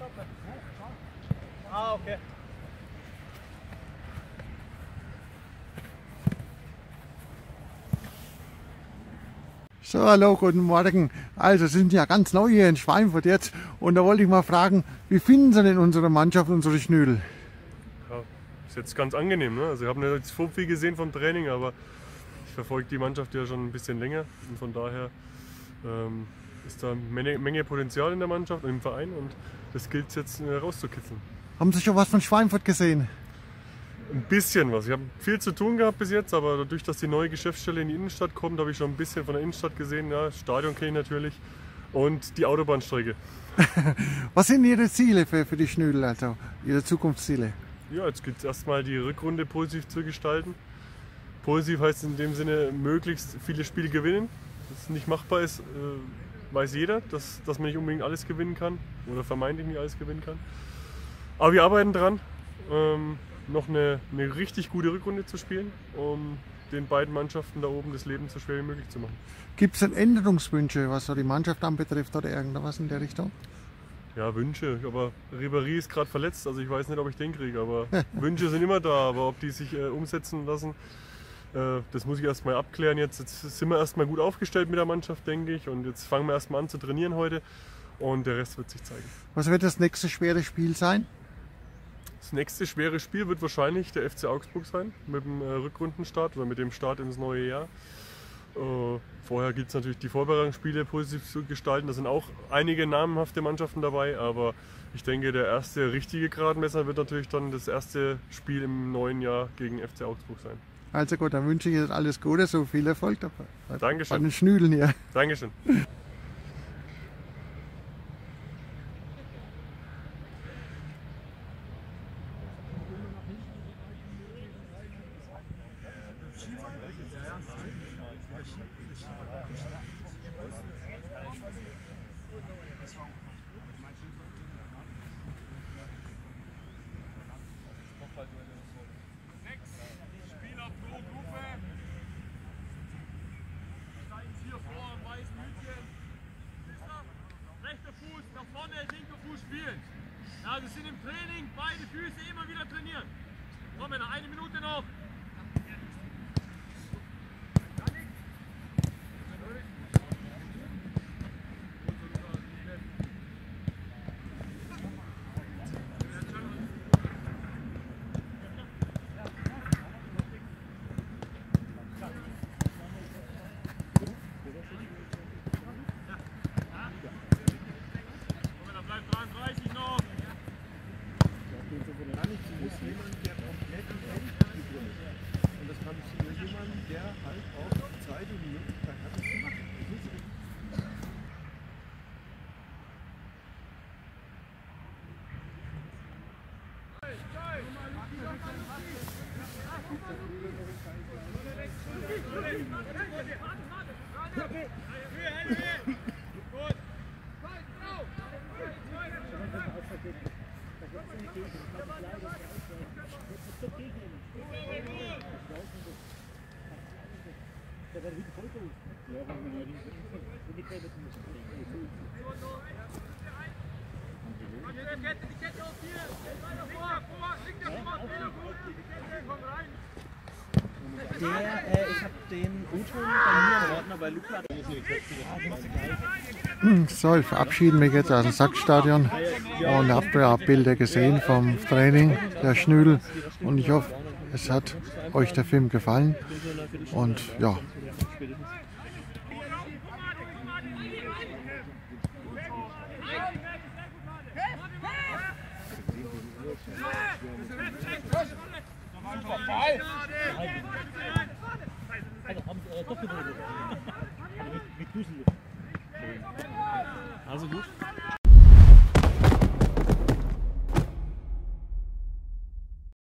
Ah, okay. So, hallo, guten Morgen. Also, Sie sind ja ganz neu hier in Schweinfurt jetzt und da wollte ich mal fragen, wie finden Sie denn unsere Mannschaft, unsere Schnüdel? Ja, ist jetzt ganz angenehm. Ne? Also ich habe nicht jetzt so viel gesehen vom Training, aber ich verfolge die Mannschaft ja schon ein bisschen länger und von daher ist da eine Menge Potenzial in der Mannschaft und im Verein und das gilt es jetzt rauszukitzeln. Haben Sie schon was von Schweinfurt gesehen? Ein bisschen was. Ich habe viel zu tun gehabt bis jetzt, aber dadurch, dass die neue Geschäftsstelle in die Innenstadt kommt, habe ich schon ein bisschen von der Innenstadt gesehen. Ja, das Stadion kenne ich natürlich und die Autobahnstrecke. Was sind Ihre Ziele für die Schnüdel, also Ihre Zukunftsziele? Ja, jetzt gilt es erstmal die Rückrunde positiv zu gestalten. Positiv heißt in dem Sinne, möglichst viele Spiele gewinnen. Das nicht machbar ist, weiß jeder, dass man nicht unbedingt alles gewinnen kann oder vermeintlich nicht alles gewinnen kann. Aber wir arbeiten dran, noch eine richtig gute Rückrunde zu spielen, um den beiden Mannschaften da oben das Leben so schwer wie möglich zu machen. Gibt es denn Änderungswünsche, was so die Mannschaft anbetrifft oder irgendwas in der Richtung? Ja, Wünsche, aber Ribéry ist gerade verletzt, also ich weiß nicht, ob ich den kriege, aber Wünsche sind immer da, aber ob die sich umsetzen lassen, das muss ich erstmal abklären. Jetzt sind wir erstmal gut aufgestellt mit der Mannschaft, denke ich, und jetzt fangen wir erstmal an zu trainieren heute und der Rest wird sich zeigen. Was wird das nächste schwere Spiel sein? Das nächste schwere Spiel wird wahrscheinlich der FC Augsburg sein, mit dem Rückrundenstart oder mit dem Start ins neue Jahr. Vorher gilt es natürlich, die Vorbereitungsspiele positiv zu gestalten. Da sind auch einige namenhafte Mannschaften dabei, aber ich denke, der erste richtige Gradmesser wird natürlich dann das erste Spiel im neuen Jahr gegen FC Augsburg sein. Also gut, dann wünsche ich Ihnen alles Gute, so viel Erfolg dabei. Dankeschön. Bei den Schnüdeln hier. Dankeschön. Spieler pro Gruppe. Steigen hier vor am weißen Hütchen. Rechter Fuß nach vorne, linker Fuß spielen. Ja, wir sind im Training, beide Füße immer wieder trainieren. Komm, Männer, eine Minute noch. Ich habe den O-Ton bei mir im Ordner bei Luca. So, ich verabschiede mich jetzt aus dem Sachsstadion und habe ja Bilder gesehen vom Training der Schnüdel und ich hoffe, es hat euch der Film gefallen und ja. Also gut.